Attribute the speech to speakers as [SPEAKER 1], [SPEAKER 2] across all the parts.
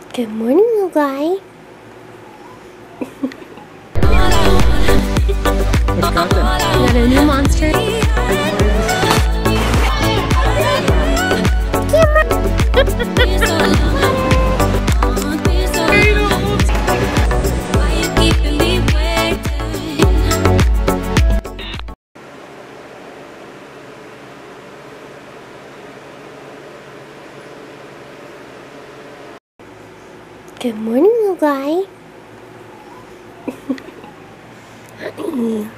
[SPEAKER 1] Good morning, little guy. Got a new monster. Good morning, little guy. Honey.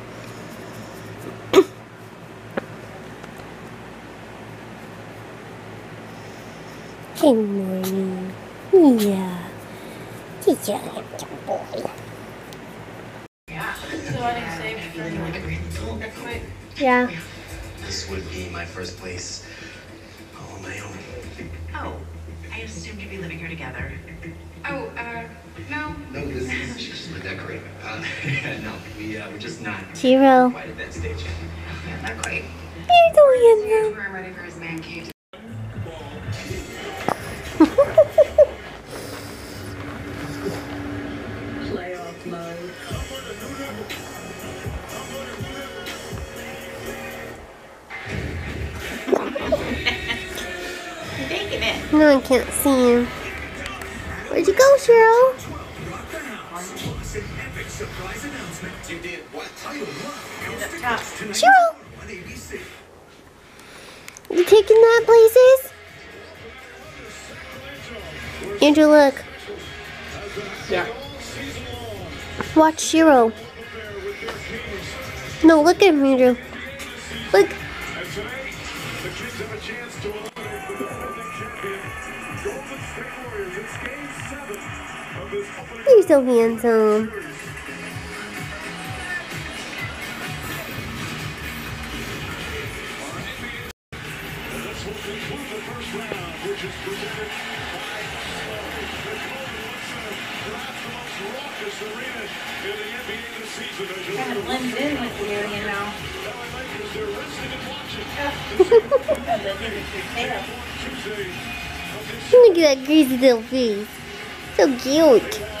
[SPEAKER 1] Good morning. Yeah. Good boy.
[SPEAKER 2] Yeah. So I think safe for like,
[SPEAKER 1] Yeah.
[SPEAKER 3] This would be my first place all on my own.
[SPEAKER 2] oh, I assumed you'd be living here together. Oh, no.
[SPEAKER 3] No, this is just my decorator. No, we're just not
[SPEAKER 1] Shiro.
[SPEAKER 3] quite at that stage yet.
[SPEAKER 2] Yeah, not quite.
[SPEAKER 1] You're doing
[SPEAKER 2] Here's where I'm ready for his man cave. Playoff mode. You're taking it.
[SPEAKER 1] No, I can't see him. Where'd you go, Shiro? Shiro! You taking that places? Andrew, look.
[SPEAKER 2] Yeah.
[SPEAKER 1] Watch Shiro. No, look at him, Andrew. Look. You're so handsome.
[SPEAKER 2] Kind of blends in with you, you know.
[SPEAKER 1] Look at that greasy little face. So cute.